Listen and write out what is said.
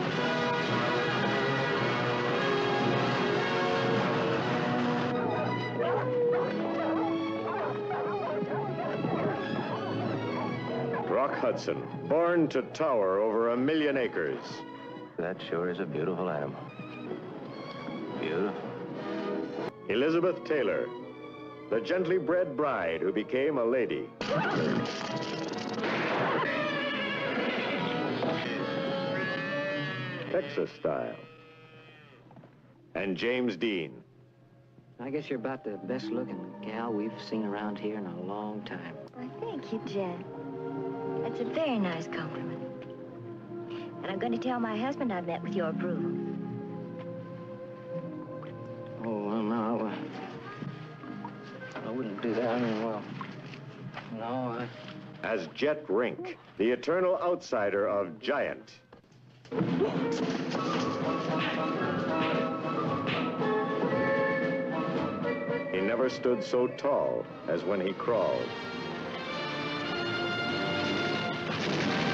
Rock Hudson, born to tower over 1 million acres. That sure is a beautiful animal. Beautiful. Elizabeth Taylor, the gently bred bride who became a lady. Texas style. And James Dean. I guess you're about the best looking gal we've seen around here in a long time. Why, thank you, Jed. That's a very nice compliment. And I'm going to tell my husband I've met with your approval. Oh, well, no, I wouldn't do that. I mean, well, no, As Jet Rink, the eternal outsider of Giant. He never stood so tall as when he crawled.